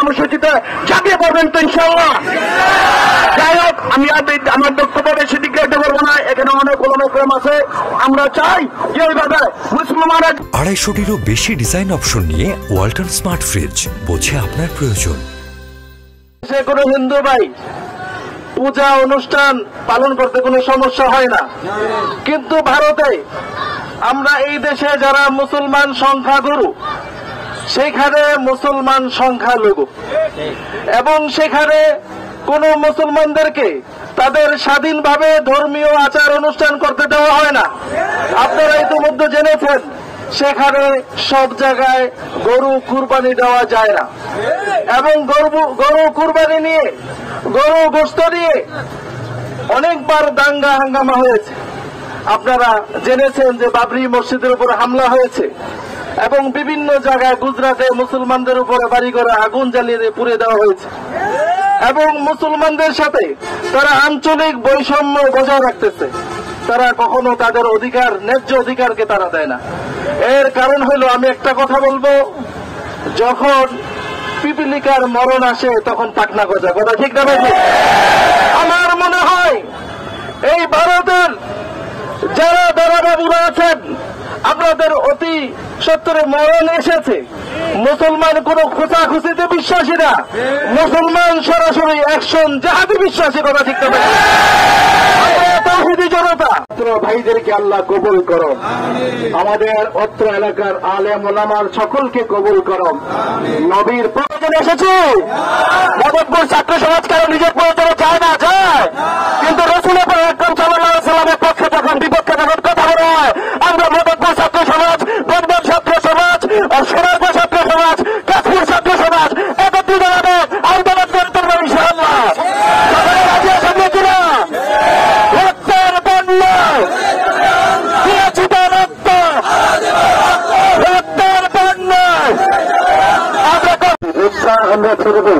কর্মসূচিতে ঝাঁপিয়ে পড়বেন তো ইনশাআল্লাহ। যাই হোক, আমি আমার বক্তব্য বেশি দীর্ঘায়িত করবো না, এখানে অনেক ওলামায়ে আছে। আমরা চাই যে এইভাবে মুসলমানরা 250-টিরও বেশি ডিজাইন অপশন নিয়ে ওয়ালটন স্মার্ট ফ্রিজ, বোঝে আপনার প্রয়োজন। সে কোনো হিন্দু ভাই পূজা অনুষ্ঠান পালন করতে কোনো সমস্যা হয় না, কিন্তু ভারতে আমরা এই দেশে যারা মুসলমান সংখ্যাগুরু, সেখানে মুসলমান সংখ্যালঘু, এবং সেখানে কোন মুসলমানদেরকে তাদের স্বাধীনভাবে ধর্মীয় আচার অনুষ্ঠান করতে দেওয়া হয় না। আপনারা ইতিমধ্যে জেনেছেন সেখানে সব জায়গায় গরু কুরবানি দেওয়া যায় না, এবং গরু কুরবানি নিয়ে, গরু গোশত নিয়ে অনেকবার দাঙ্গা হাঙ্গামা হয়েছে। আপনারা জেনেছেন যে বাবরি মসজিদের উপর হামলা হয়েছে, এবং বিভিন্ন জায়গায় গুজরাটে মুসলমানদের উপরে বাড়িঘরে আগুন জ্বালিয়ে পুড়িয়ে দেওয়া হয়েছে, এবং মুসলমানদের সাথে তারা আঞ্চলিক বৈষম্য বজায় রাখতেছে। তারা কখনো তাদের অধিকার, ন্যায্য অধিকারকে তারা দেয় না। এর কারণ হলো, আমি একটা কথা বলবো, যখন পিপিলিকার মরণ আসে তখন পাকনা গজা, কথা ঠিক না ভাই? আমার মনে হয় এই ভারতের যারা দাদাবাবুরা আছেন, আপনাদের অতি সত্তরে মরণ এসেছে। মুসলমান কোন খোঁচাখুচিতে বিশ্বাসী না, মুসলমান সরাসরি অ্যাকশন জাহাদি বিশ্বাসী, কথা ঠিক না ভাই? তাওহীদি জনতা ভাইদেরকে আল্লাহ কবুল করো, আমাদের অত্র এলাকার আলেম ওলামার সকলকে কবুল করো। নবীর প্রয়োজনে এসেছে, মদতপুর ছাত্র সমাজ কারো নিজের প্রয়োজনে চায় না, চায়, কিন্তু রাসূলের আকরাম সাল্লাল্লাহু আলাইহি সাল্লামের পক্ষে যখন বিপক্ষে যখন কথা বলা হয়, আমরা মদতপুর ছাত্র সমাজ, বদবদ ছাত্র সমাজ, সোনারপুর ছাত্র সমাজ, কাশ্মীর ছাত্র সমাজ একত্রিত ভাবে আন্দোলন করতে পারবো ইনশাআল্লাহ। সবাই রাজি আছেন কিনা? রক্তের বন্যা, রক্তের বন্যা আমরা ছেড়ে